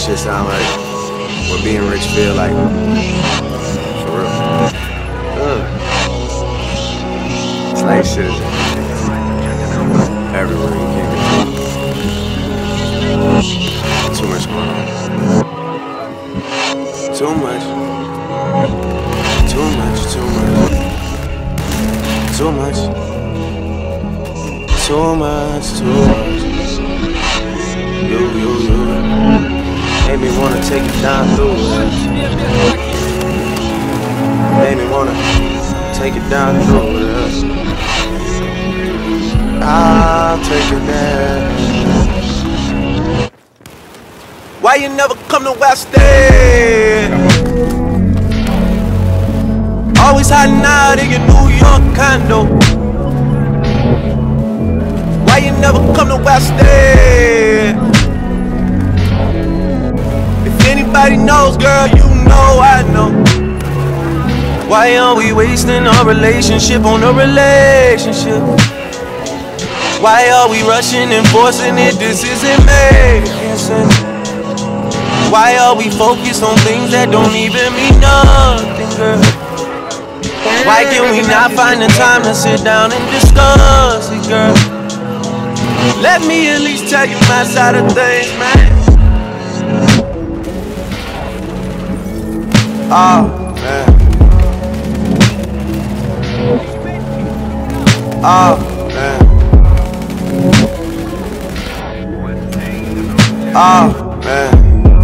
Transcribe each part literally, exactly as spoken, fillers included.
this shit sound like what being rich feel like. For real. Ugh. It's like shit is everywhere you can't get too much going on. Too much. Too much, too much. Too much. Too much, too much. You, you, you. Made me wanna take it down through it. Made me wanna take it down through it. I'll take it there. Why you never come to West End? Always hiding out in your New York condo. Why you never come to West End? If anybody knows, girl, you know I know. Why are we wasting our relationship on a relationship? Why are we rushing and forcing it? This isn't making sense. Why are we focused on things that don't even mean nothing, girl? Why can we not find the time to sit down and discuss it, girl? Let me at least tell you my side of things, man. Oh, man. Oh, man. Oh, man.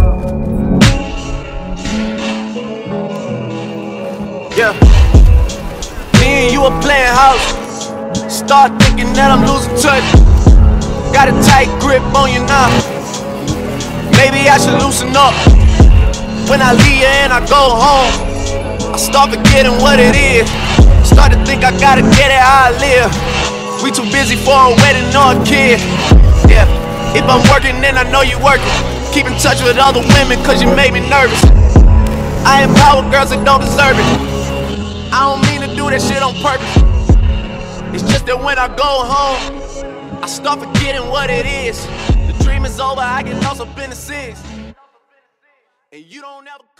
Yeah. Me and you are playing house. Start thinking that I'm losing touch. Got a tight grip on you now. Maybe I should loosen up. When I leave you and I go home, I start forgetting what it is. Start to think I gotta get it how I live. We too busy for a wedding or a kid. Yeah, if I'm working then I know you working. Keep in touch with other women cause you made me nervous. I empower girls that don't deserve it. I don't mean to do that shit on purpose. It's just that when I go home, I start forgetting what it is. The dream is over, I get lost up in the six. And you don't ever